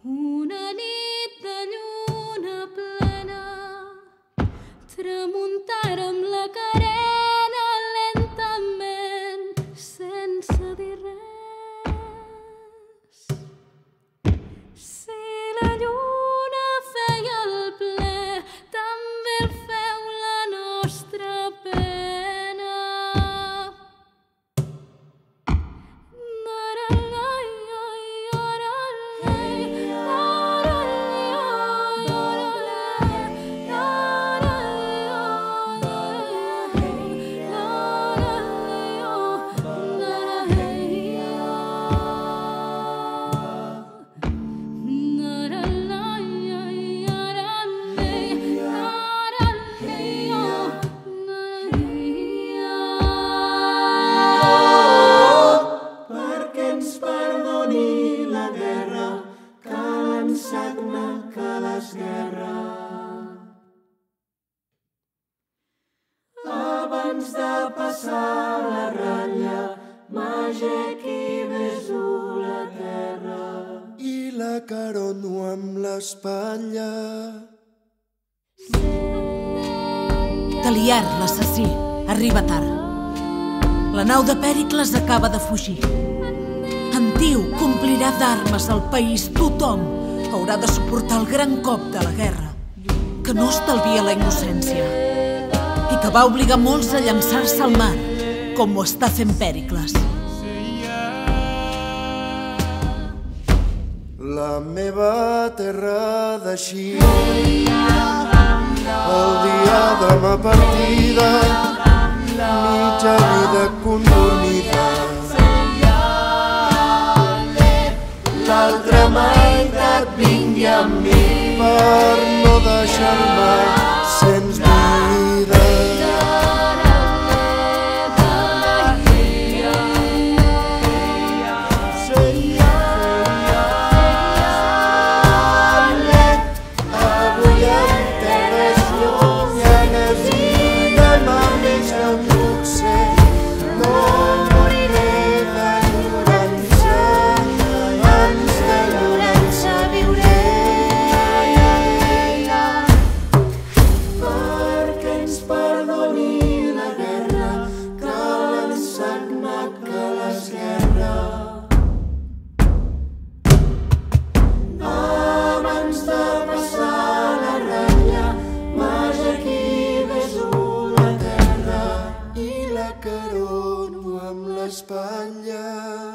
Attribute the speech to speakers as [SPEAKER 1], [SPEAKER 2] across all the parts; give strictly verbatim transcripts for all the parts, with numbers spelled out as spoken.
[SPEAKER 1] Una nit de lluna plena, tramuntara amb la carena lentament, sense dir res. Si la lluna feia el ple, també el feu la nostra pena. Abans de passar la ratlla, mage qui beso la terra.
[SPEAKER 2] I la carono amb l'espatlla.
[SPEAKER 3] Taliar, l'assassí, arriba tard. La nau de Pèricles acaba de fugir. Antíoc complirà d'armes al país. Tothom haurà de suportar el gran cop de la guerra, que no estalvia la innocència i que va obligar molts a llançar-se al mar, com ho està fent Pèricles.
[SPEAKER 2] La meva terra d'eixir, el dia de ma partida, mitja vida condormida. L'altra meitat vingui amb mi per no deixar-me sens vida. Carono amb l'espatlla.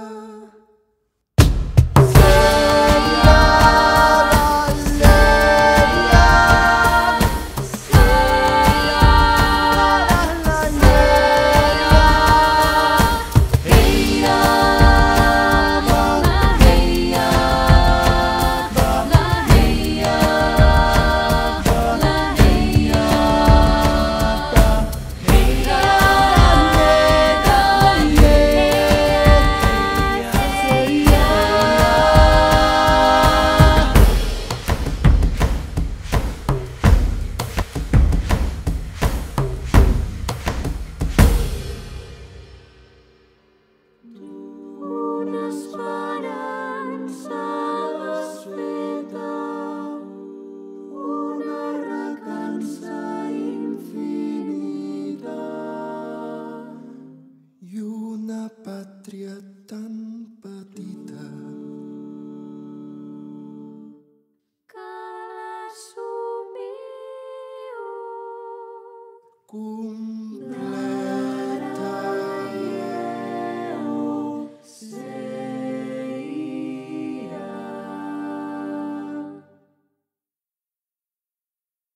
[SPEAKER 2] Pàtria tan petita
[SPEAKER 1] que l'assumíeu.